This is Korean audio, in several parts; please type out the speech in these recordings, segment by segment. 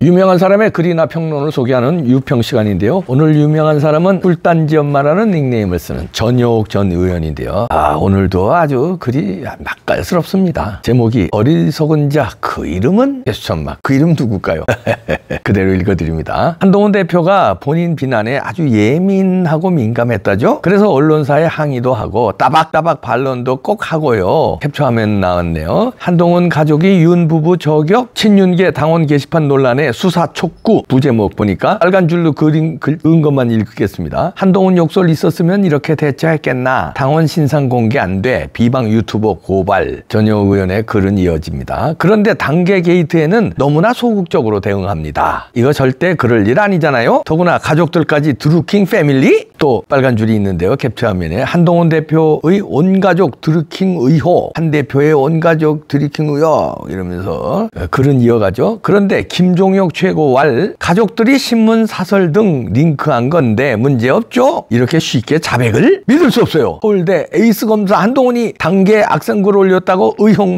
유명한 사람의 글이나 평론을 소개하는 유평 시간인데요. 오늘 유명한 사람은 꿀단지 엄마라는 닉네임을 쓰는 전효옥 전 의원인데요. 오늘도 아주 글이 맛깔스럽습니다. 제목이 어리석은 자 그 이름은 예수천막. 그 이름 누굴까요? 그대로 읽어드립니다. 한동훈 대표가 본인 비난에 아주 예민하고 민감했다죠. 그래서 언론사에 항의도 하고 따박따박 반론도 꼭 하고요. 캡처하면 나왔네요. 한동훈 가족이 윤 부부 저격, 친윤계 당원 게시판 논란에 수사 촉구. 부제목 보니까 빨간 줄로 그은 것만 읽겠습니다. 한동훈 욕설 있었으면 이렇게 대처했겠나. 당원 신상 공개 안 돼. 비방 유튜버 고발. 전효옥 의원의 글은 이어집니다. 그런데 당계 게이트에는 너무나 소극적으로 대응합니다. 이거 절대 그럴 일 아니잖아요. 더구나 가족들까지 드루킹 패밀리? 또 빨간 줄이 있는데요. 캡처 화면에 한동훈 대표의 온가족 드루킹 의혹, 한 대표의 온가족 드루킹 의혹 이러면서 글은 이어가죠. 그런데 김종혁 최고왈 가족들이 신문 사설 등 링크한 건데 문제없죠? 이렇게 쉽게 자백을 믿을 수 없어요. 서울대 에이스 검사 한동훈이 당계 악성글 올렸다고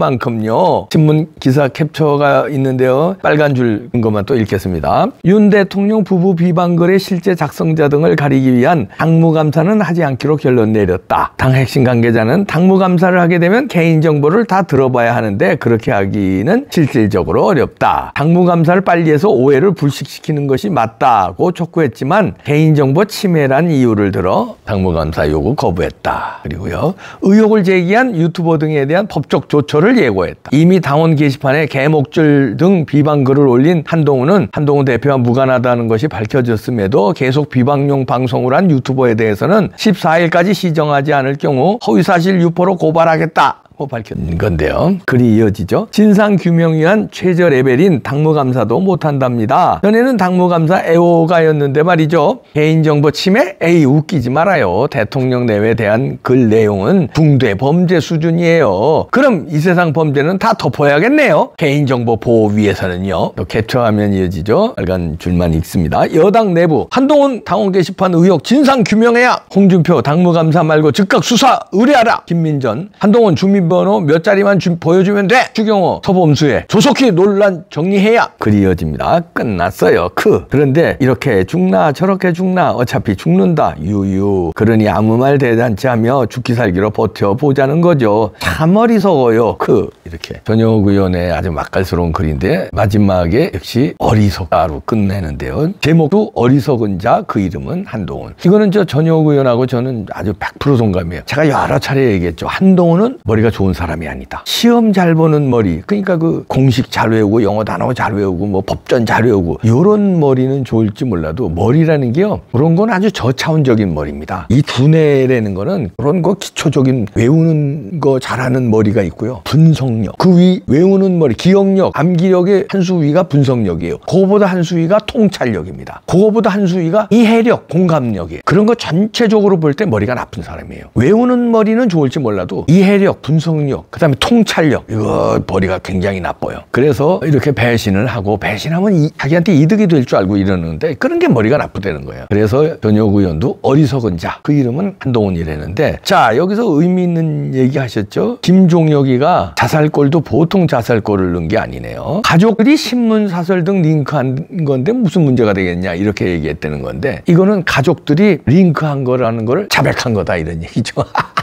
의혹만큼요. 신문 기사 캡처가 있는데요. 빨간 줄 것만 또 읽겠습니다. 윤 대통령 부부 비방글의 실제 작성자 등을 가리기 위한 당무감사는 하지 않기로 결론 내렸다. 당 핵심 관계자는 당무감사를 하게 되면 개인정보를 다 들어봐야 하는데 그렇게 하기는 실질적으로 어렵다. 당무감사를 빨리 해서 오해를 불식시키는 것이 맞다고 촉구했지만 개인정보 침해란 이유를 들어 당무감사 요구 거부했다. 그리고요. 의혹을 제기한 유튜버 등에 대한 법적 조처를 예고했다. 이미 당원 게시판에 개목줄 등 비방글을 올린 한동훈은 한동훈 대표와 무관하다는 것이 밝혀졌음에도 계속 비방용 방송을 한 유튜버에 대해서는 14일까지 시정하지 않을 경우 허위사실 유포로 고발하겠다. 밝힌 건데요. 글이 이어지죠. 진상규명위한 최저 레벨인 당무감사도 못한답니다. 전에는 당무감사 애호가였는데 말이죠. 개인정보 침해? 에이 웃기지 말아요. 대통령 내외에 대한 글 내용은 붕괴 범죄 수준이에요. 그럼 이 세상 범죄는 다 덮어야겠네요. 개인정보 보호 위해서는요. 또 캡처하면 이어지죠. 빨간 줄만 읽습니다. 여당 내부 한동훈 당원 게시판 의혹 진상규명해야. 홍준표 당무감사 말고 즉각 수사 의뢰하라. 김민전 한동훈 주민번호 몇 자리만 보여주면 돼. 추경호 서범수에 조속히 논란 정리해야. 글이 이어집니다. 끝났어요. 그런데 이렇게 죽나 저렇게 죽나 어차피 죽는다. 유유. 그러니 아무 말 대잔치 하며 죽기 살기로 버텨보자는 거죠. 참 어리석어요. 이렇게 전효옥 의원의 아주 맛깔스러운 글인데 마지막에 역시 어리석다로 끝내는데요. 제목도 어리석은 자 그 이름은 한동훈. 이거는 전효옥 의원하고 저는 아주 100% 동감이에요. 제가 여러 차례 얘기했죠. 한동훈은 머리가 좋은 사람이 아니다. 시험 잘 보는 머리, 그러니까 공식 잘 외우고 영어 단어 잘 외우고 뭐 법전 잘 외우고 이런 머리는 좋을지 몰라도 머리라는 게요. 그런 건 아주 저차원적인 머리입니다. 이 두뇌라는 거는 그런 거 기초적인 외우는 거 잘하는 머리가 있고요. 분석력, 그 위 외우는 머리, 기억력, 암기력의 한 수위가 분석력이에요. 그거보다 한 수위가 통찰력입니다. 그거보다 한 수위가 이해력, 공감력이에요. 그런 거 전체적으로 볼 때 머리가 나쁜 사람이에요. 외우는 머리는 좋을지 몰라도 이해력, 분석력, 그 다음에 통찰력, 이거 머리가 굉장히 나빠요. 그래서 이렇게 배신을 하고 배신하면 자기한테 이득이 될 줄 알고 이러는데 그런 게 머리가 나쁘다는 거예요. 그래서 전효옥 의원도 어리석은 자, 그 이름은 한동훈이라는데, 자 여기서 의미 있는 얘기 하셨죠. 김종혁이가 자살골도 보통 자살골을 넣은 게 아니네요. 가족들이 신문 사설 등 링크한 건데 무슨 문제가 되겠냐 이렇게 얘기했다는 건데, 이거는 가족들이 링크한 거라는 걸 자백한 거다 이런 얘기죠.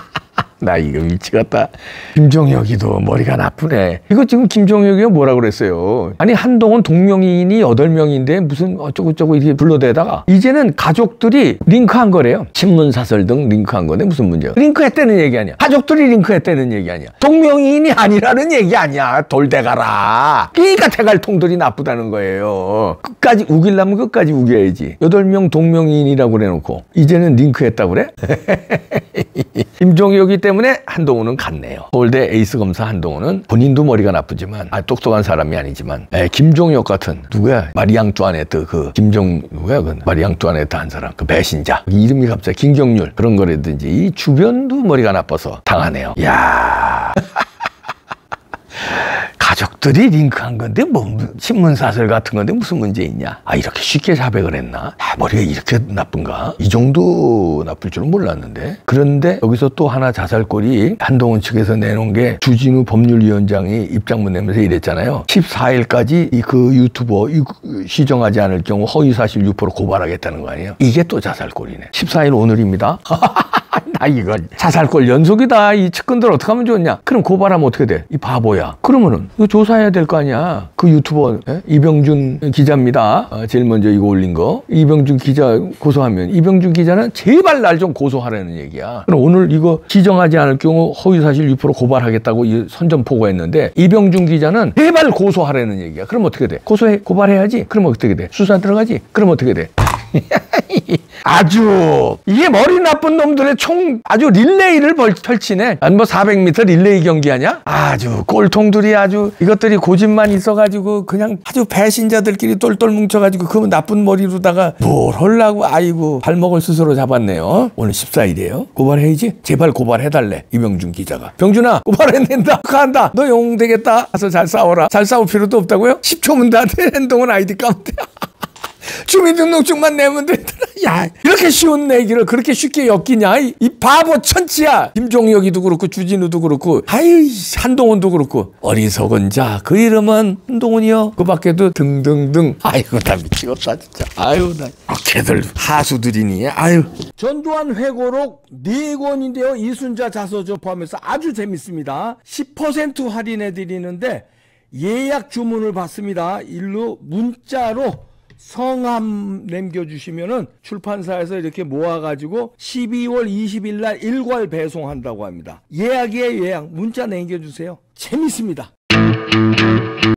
나 이거 미치겠다. 김종혁이도 머리가 나쁘네. 이거 지금 김종혁이가 뭐라 그랬어요? 아니 한동훈 동명이인이 8명인데 무슨 어쩌고저쩌고 이렇게 불러대다가 이제는 가족들이 링크한 거래요. 신문사설 등 링크한 건데 무슨 문제야? 링크했다는 얘기 아니야. 가족들이 링크했다는 얘기 아니야. 동명이인이 아니라는 얘기 아니야. 돌대가라. 그러니까 대갈통들이 나쁘다는 거예요. 끝까지 우기려면 끝까지 우겨야지. 8명 동명이인이라고 그래놓고 이제는 링크했다고 그래? 김종혁이 때문에 한동훈은 갔네요. 서울대 에이스 검사 한동훈은 본인도 머리가 나쁘지만 똑똑한 사람이 아니지만 김종혁 같은 누구야? 마리앙뚜아네트 누구야? 마리앙뚜아네트 한 사람 배신자 이름이 갑자기 김경률 그런 거라든지 이 주변도 머리가 나빠서 당하네요. 야 가족 이것들이 링크한 건데 뭐 신문사설 같은 건데 무슨 문제 있냐. 아 이렇게 쉽게 자백을 했나. 아 머리가 이렇게 나쁜가. 이 정도 나쁠 줄은 몰랐는데. 그런데 여기서 또 하나 자살골이 한동훈 측에서 내놓은 게 주진우 법률위원장이 입장문 내면서 이랬잖아요. 14일까지 그 유튜버 시정하지 않을 경우 허위사실 유포로 고발하겠다는 거 아니에요. 이게 또 자살골이네. 14일 오늘입니다. 나 이거 자살골 연속이다. 이 측근들 어떻게 하면 좋냐. 그럼 고발하면 어떻게 돼? 이 바보야. 그러면은 이거 조사해야 될 거 아니야. 그 유튜버 이병준 기자입니다. 제일 먼저 이거 올린 거. 이병준 기자 고소하면 이병준 기자는 제발 날 좀 고소하라는 얘기야. 그럼 오늘 이거 지정하지 않을 경우 허위사실 유포로 고발하겠다고 선전포고했는데 이병준 기자는 제발 고소하라는 얘기야. 그럼 어떻게 돼? 고발해야지. 그럼 어떻게 돼? 수사 들어가지. 그럼 어떻게 돼? 아주 이게 머리 나쁜 놈들의 아주 릴레이를 펼치네. 뭐 400m 릴레이 경기 하냐? 아주 꼴통들이 아주 이것들이 고집만 있어가지고 그냥 아주 배신자들끼리 똘똘 뭉쳐가지고 그 나쁜 머리로다가 뭘 하려고. 아이고 발목을 스스로 잡았네요. 오늘 14일이에요. 고발해야지. 제발 고발해달래. 이병준 기자가. 병준아 고발해낸다. 한다. 너 영웅 되겠다. 가서 잘 싸워라. 잘 싸울 필요도 없다고요? 10초면 나한테 한동훈 아이디 까면 돼. 주민등록증만 내면 되더라. 야 이렇게 쉬운 내기를 그렇게 쉽게 엮이냐. 이 바보 천치야. 김종혁이도 그렇고 주진우도 그렇고 아유 한동훈도 그렇고. 어리석은 자 그 이름은 한동훈이요. 그 밖에도 등등등. 아이고 나 미치겠다 진짜. 아유 나 걔들 하수들이니. 아유. 전두환 회고록 4권인데요. 이순자 자서전 포함해서 아주 재밌습니다. 10% 할인해 드리는데 예약 주문을 받습니다. 일로 문자로 성함 남겨주시면은 출판사에서 이렇게 모아가지고 12월 20일 날 일괄 배송한다고 합니다. 예약이에요, 예약. 문자 남겨주세요. 재밌습니다.